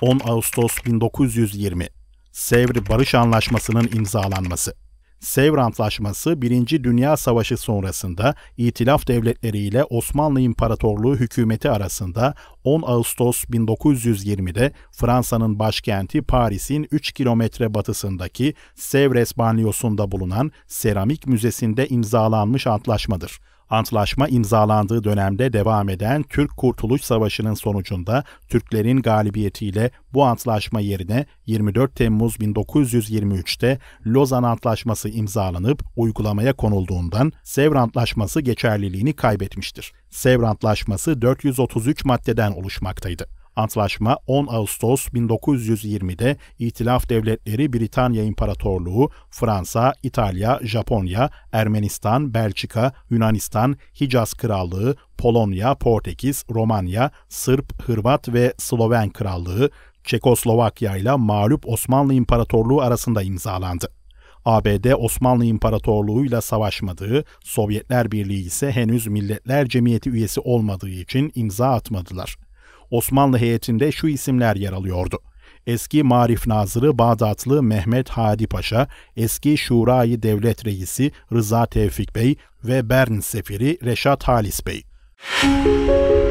10 Ağustos 1920 Sevr Barış Anlaşması'nın imzalanması. Sevr Antlaşması 1. Dünya Savaşı sonrasında İtilaf Devletleri ile Osmanlı İmparatorluğu hükümeti arasında 10 Ağustos 1920'de Fransa'nın başkenti Paris'in 3 kilometre batısındaki Sèvres banliyosunda bulunan Seramik Müzesi'nde imzalanmış antlaşmadır. Antlaşma imzalandığı dönemde devam eden Türk Kurtuluş Savaşı'nın sonucunda Türklerin galibiyetiyle bu antlaşma yerine 24 Temmuz 1923'te Lozan Antlaşması imzalanıp uygulamaya konulduğundan Sevr Antlaşması geçerliliğini kaybetmiştir. Sevr Antlaşması 433 maddeden oluşmaktaydı. Antlaşma 10 Ağustos 1920'de İtilaf Devletleri Britanya İmparatorluğu, Fransa, İtalya, Japonya, Ermenistan, Belçika, Yunanistan, Hicaz Krallığı, Polonya, Portekiz, Romanya, Sırp, Hırvat ve Sloven Krallığı, Çekoslovakya ile mağlup Osmanlı İmparatorluğu arasında imzalandı. ABD Osmanlı İmparatorluğu ile savaşmadığı, Sovyetler Birliği ise henüz Milletler Cemiyeti üyesi olmadığı için imza atmadılar. Osmanlı heyetinde şu isimler yer alıyordu: eski Marif Nazırı Bağdatlı Mehmet Hadi Paşa, eski Şurayı Devlet Reisi Rıza Tevfik Bey ve Bern Sefiri Reşat Halis Bey.